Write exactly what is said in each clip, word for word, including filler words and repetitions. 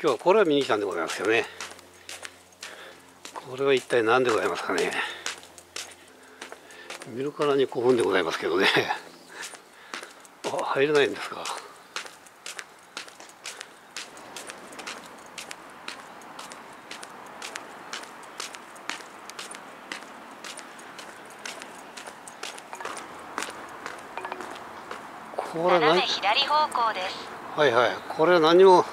今日はこれを見に来たんでございますよね。これは一体何でございますかね。見るからに古墳でございますけどね。あ、入れないんですか。これ何？左方向です。はいはい。これは何も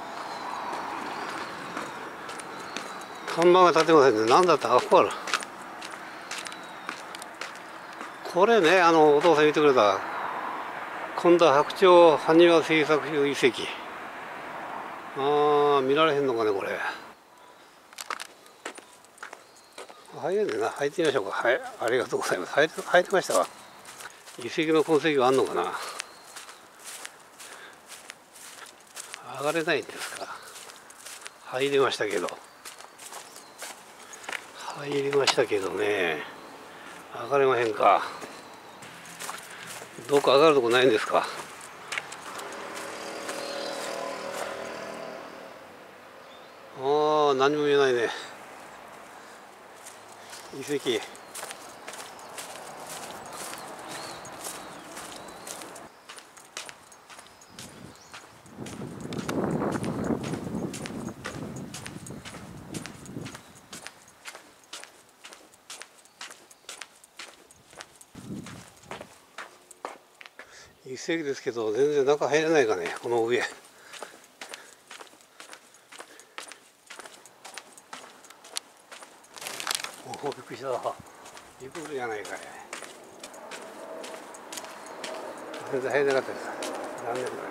看板が立ってませんね。何だったか分かる。これね、あのお父さん言ってくれた今度は白鳥埴輪製作所遺跡。ああ、見られへんのかねこれ。入れんねんな。入ってみましょうか。はい、ありがとうございます。入って入ってましたわ。遺跡の痕跡はあんのかな。上がれないんですか。入りましたけど入りましたけどね、上がれまへんか。どこ上がるとこないんですか。ああ、何も見えないね。遺跡。遺跡ですけど全然中入れないかね、この上。おお、びっくりした。ビブルじゃないかい。全然入れなかったです。残念でした。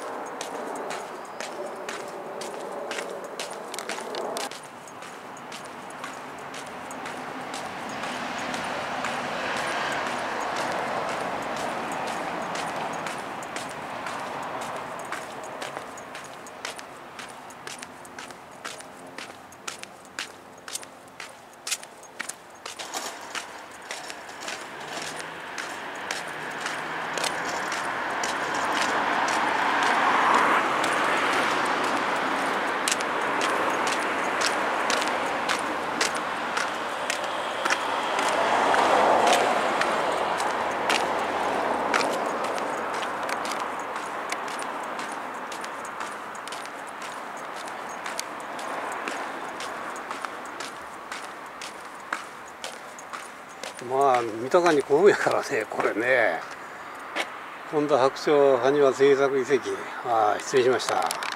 まあ見た感じ古墳やからね、これね。今度は白鳥埴輪製作遺跡。ああ、失礼しました。